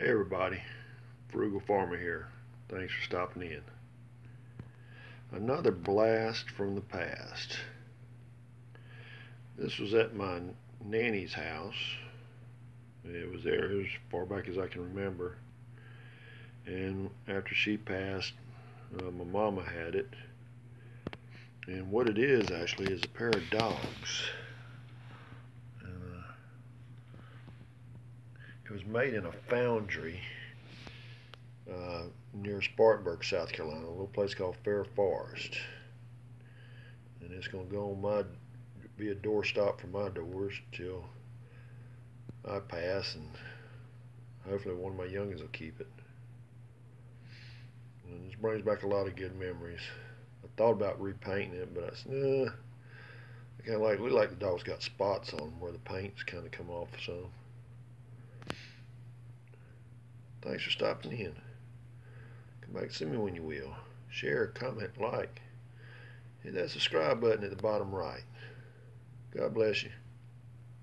Hey everybody, Frugal Farmer here. Thanks for stopping in. Another blast from the past. This was at my nanny's house. It was there as far back as I can remember. And after she passed, my mama had it. And what it is actually is a pair of dogs. It was made in a foundry near Spartanburg, South Carolina, a little place called Fair Forest. And it's going to go on be a doorstop for my doors till I pass, and hopefully one of my youngins will keep it. And this brings back a lot of good memories. I thought about repainting it, but I said, nah. I kind of look like the dog's got spots on them where the paint's kind of come off some. Thanks for stopping in. Come back and see me when you will. Share, comment, like. Hit that subscribe button at the bottom right. God bless you.